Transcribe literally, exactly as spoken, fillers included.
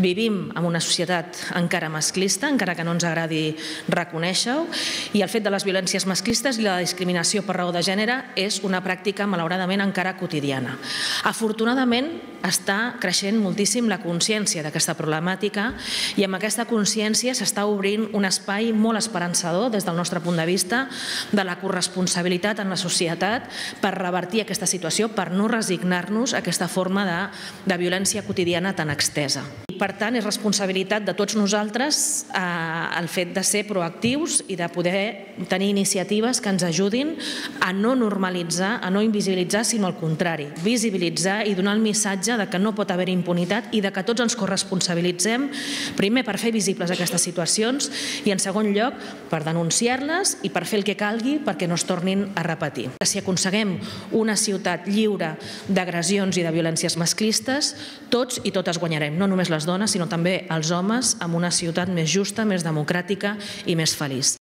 Vivim en una societat encara masclista, encara que no ens agradi reconèixer-ho, i el fet de les violències masclistes i la discriminació per raó de gènere és una pràctica, malauradament, encara quotidiana. Afortunadament, està creixent moltíssim la consciència d'aquesta problemàtica i amb aquesta consciència s'està obrint un espai molt esperançador des del nostre punt de vista de la corresponsabilitat en la societat per revertir aquesta situació, per no resignar-nos a aquesta forma de, de violència quotidiana tan extesa. I, per tant, és responsabilitat de tots nosaltres eh, el fet de ser proactius i de poder tenir iniciatives que ens ajudin a no normalitzar, a no invisibilitzar, sinó al contrari, visibilitzar i donar el missatge de que no pot haver impunitat i de que tots ens corresponsabilitzem, primer per fer visibles aquestes situacions i en segon lloc per denunciar-les i per fer el que calgui perquè no es tornin a repetir. Si aconseguim una ciutat lliure d'agressions i de violències masclistes, tots i totes guanyarem, no només les dones, sinó també els homes, amb una ciutat més justa, més democràtica i més feliç.